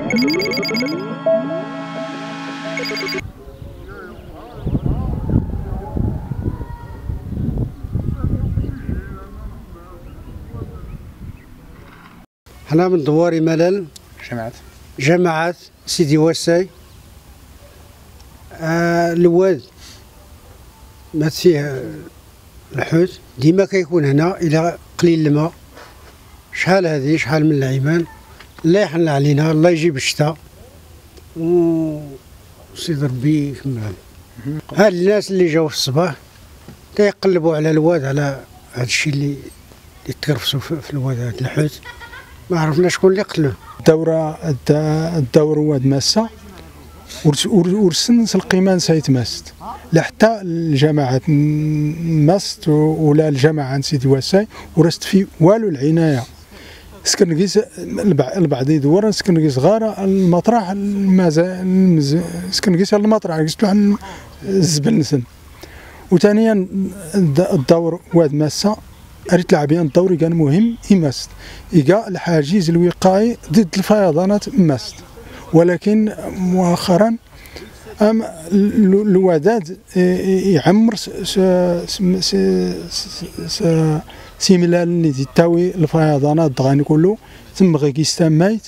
حنا من دواري ملال جماعات سيدي واساي. الواد مات فيه الحوت ديما كيكون هنا إلى قليل الماء. شحال هذه شحال من العيمان، الله يحن علينا، الله يجيب الشتاء وسيد ربي يكملها. هاد الناس اللي جاو في الصباح كيقلبوا على الواد، على هاد الشيء اللي تكرفسوا في الواد، هاد الحوت ما عرفنا شكون اللي قتلوه. الدور واد ماسة ورسن القيمان سيتماست، لا حتى الجماعات ماست ولا الجماعة سيدي واساي ورست في والو العناية. سكن نقيس البعض يدور سكن نقيس غارة المطرح سكن نقيس المطرح قيس عن الزبل نسن. وثانيا الدور واد ماسة أريد لاعبين الدوري كان مهم إماست إيقا الحاجز الوقائي ضد الفيضانات ماست. ولكن مؤخرا الوداد يعمر سيملال اللي تاوي الفيضانات دغاني كله تم غيستمايت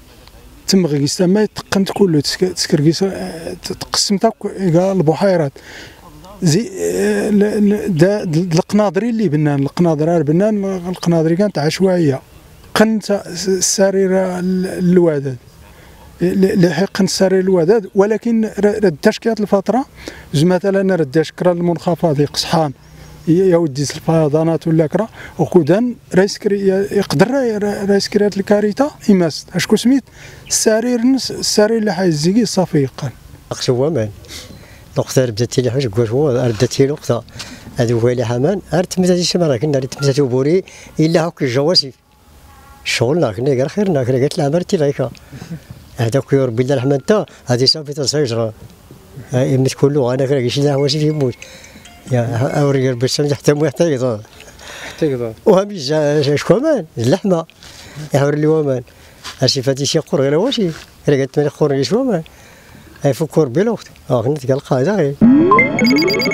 تقنت كله تسكركيس تقسمت البحيرات زي القناضري اللي بنان القناضري كانت عشوائيه. قنت السرير الوداد لحق السرير الوداد، ولكن رداش كانت الفتره مثلا رداش كرا المنخفض قصحان يا ودي الفيضانات ولا كرا وكودان يقدر ريسكريات الكاريتا إماست اشكو سميت السرير اللي حيزيكي صفيقا اقسوا مان نقطه بداتي لي حاجه كواش بداتي نقطه هذا هو اللي حمان ارتمتي شمره كنا رتمتي بوري الا هاك الجواسي شغلنا كنا غير خيرنا كنا قالت لها مرتي لايكا هذاك يا ربي الله الرحمن تا هذه صافي تصيجره يمت كله انا كنا شي جواسي يموت يا اوري ربي السمح حتى مو يحتاج وهم شكون مان اللحمه يحور لي ومان هاشي فاتي شي قر غير واشي قالت لي قر شو مان هاي فكر بلوقت كنا تلقى هذا غير